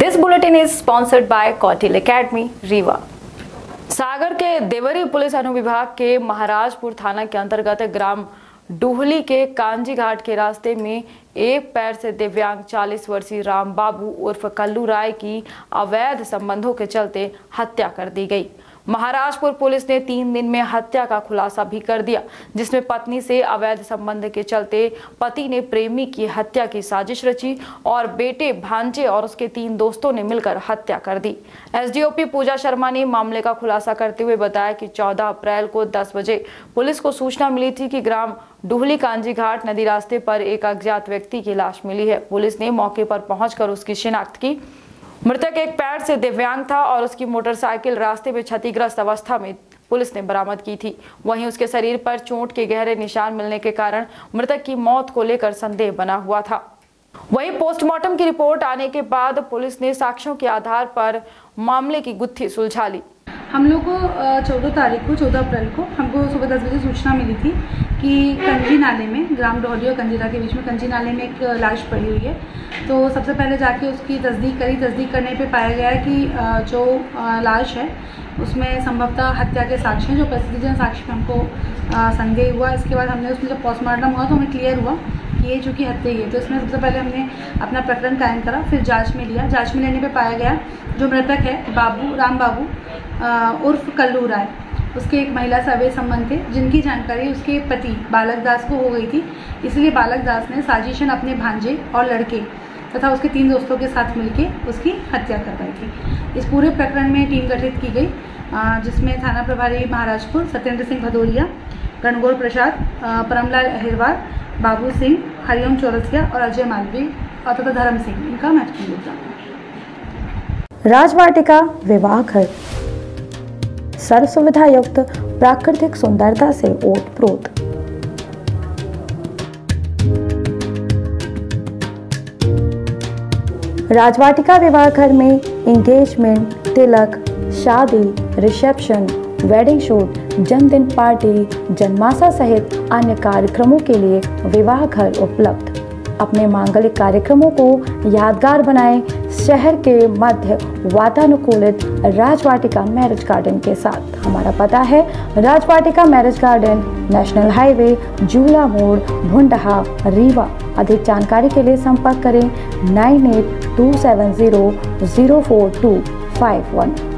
This bulletin is sponsored by Kautil Academy, Rewa. सागर के Deori police अनुविभाग के महाराजपुर थाना के अंतर्गत ग्राम डूहली के कांजी घाट के रास्ते में एक पैर से दिव्यांग 40 वर्षीय राम बाबू उर्फ कल्लू राय की अवैध संबंधों के चलते हत्या कर दी गई। महाराजपुर पुलिस ने 3 दिन में हत्या का खुलासा भी कर दिया, जिसमें पत्नी से अवैध संबंध के चलते पति ने प्रेमी की हत्या की साजिश रची और बेटे, भांजे और उसके 3 दोस्तों ने मिलकर हत्या कर दी। एसडीओपी पूजा शर्मा ने मामले का खुलासा करते हुए बताया कि 14 अप्रैल को 10 बजे पुलिस को सूचना मिली थी कि ग्राम डूहली कांजी घाट नदी रास्ते पर एक अज्ञात व्यक्ति की लाश मिली है। पुलिस ने मौके पर पहुंचकर उसकी शिनाख्त की। मृतक एक पैर से दिव्यांग था और उसकी मोटरसाइकिल रास्ते में क्षतिग्रस्त अवस्था में पुलिस ने बरामद की थी। वहीं उसके शरीर पर चोट के गहरे निशान मिलने के कारण मृतक की मौत को लेकर संदेह बना हुआ था। वहीं पोस्टमार्टम की रिपोर्ट आने के बाद पुलिस ने साक्ष्यों के आधार पर मामले की गुत्थी सुलझा ली। हम लोग को 14 अप्रैल को हमको सुबह 10 बजे सूचना मिली थी कि कंजी नाले में, ग्राम डोहली और कंजीरा के बीच में कंजी नाले में एक लाश पड़ी हुई है। तो सबसे पहले जाके उसकी तस्दीक करी। तस्दीक करने पे पाया गया है कि जो लाश है उसमें संभवतः हत्या के साक्ष्य हैं, जो प्रसिद्धजन साक्ष्य में हमको संदेह हुआ। इसके बाद हमने उसमें जब पोस्टमार्टम हुआ तो हमें क्लियर हुआ कि ये चूँकि हत्या ही है। तो इसमें सबसे पहले हमने अपना प्रकरण कायम करा, फिर जाँच में लिया। जाँच में लेने पर पाया गया जो मृतक है राम बाबू उर्फ कल्लू राय, उसके एक महिला से अवैध संबंध थे, जिनकी जानकारी उसके पति बालक दास को हो गई थी। इसलिए बालक दास ने साजिशन अपने भांजे और लड़के तथा उसके 3 दोस्तों के साथ मिलकर उसकी हत्या करवाई थी। इस पूरे प्रकरण में टीम गठित की गई, जिसमें थाना प्रभारी महाराजपुर सत्येंद्र सिंह भदौरिया, गणगौर प्रसाद, परमलाल अहिरवार, बाबू सिंह, हरिओम चौरसिया और अजय मालवीय तथा धर्म सिंह, इनका महत्वपूर्ण योगदान। राजवाटिका विवाह घर सर्व सुविधा युक्त प्राकृतिक सुंदरता से ओतप्रोत। राजवाटिका विवाह घर में एंगेजमेंट, तिलक, शादी, रिसेप्शन, वेडिंग शूट, जन्मदिन पार्टी, जन्माशा सहित अन्य कार्यक्रमों के लिए विवाह घर उपलब्ध। अपने मांगलिक कार्यक्रमों को यादगार बनाएं शहर के मध्य वातानुकूलित राजवाटिका मैरिज गार्डन के साथ। हमारा पता है Rajvatika marriage garden, national highway, Jhula Mod, Bhundha, Rewa. अधिक जानकारी के लिए संपर्क करें 9827004251।